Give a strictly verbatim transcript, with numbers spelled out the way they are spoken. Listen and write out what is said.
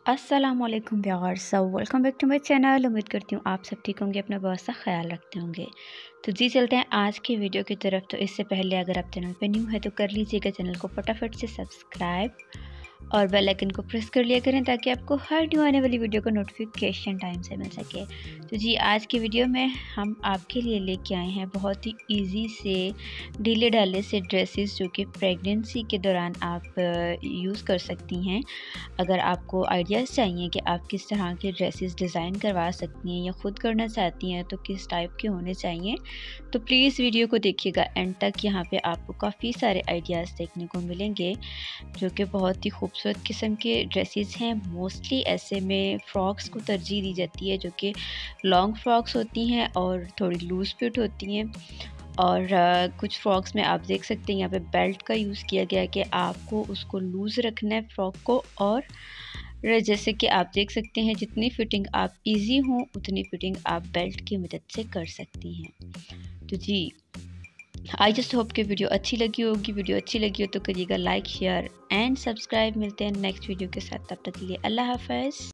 अस्सलामुअलैकुम व्यूअर्स, सब welcome back to my channel. उम्मीद करती हूँ आप सब ठीक होंगे, अपना बहुत सा ख्याल रखते होंगे। तो जी चलते हैं आज की वीडियो की तरफ। तो इससे पहले अगर आप चैनल पे न्यू है तो कर लीजिएगा चैनल को फटाफट से सब्सक्राइब और बेल आइकन को प्रेस कर लिया करें ताकि आपको हर न्यू आने वाली वीडियो का नोटिफिकेशन टाइम से मिल सके। तो जी आज की वीडियो में हम आपके लिए लेके आए हैं बहुत ही इजी से ढीले ढाले से ड्रेसेस जो कि प्रेगनेंसी के दौरान आप यूज़ कर सकती हैं। अगर आपको आइडियाज़ चाहिए कि आप किस तरह के ड्रेसेस डिज़ाइन करवा सकती हैं या ख़ुद करना चाहती हैं तो किस टाइप के होने चाहिए, तो प्लीज़ वीडियो को देखिएगा एंड तक। यहाँ पे आपको काफ़ी सारे आइडियाज़ देखने को मिलेंगे जो कि बहुत ही खूबसूरत किस्म के ड्रेसेस हैं। मोस्टली ऐसे में फ़्रॉक्स को तरजीह दी जाती है जो कि लॉन्ग फ्रॉक्स होती हैं और थोड़ी लूज़ फिट होती हैं। और uh, कुछ फ्रॉक्स में आप देख सकते हैं यहाँ पे बेल्ट का यूज़ किया गया है कि आपको उसको लूज़ रखना है फ्रॉक को। और जैसे कि आप देख सकते हैं जितनी फ़िटिंग आप इजी हो उतनी फ़िटिंग आप बेल्ट की मदद से कर सकती हैं। तो जी आई जस्ट होप कि वीडियो अच्छी लगी होगी। वीडियो अच्छी लगी हो तो करिएगा लाइक, शेयर एंड सब्सक्राइब। मिलते हैं नेक्स्ट वीडियो के साथ, तब तक के लिए अल्लाह हाफ़िज़।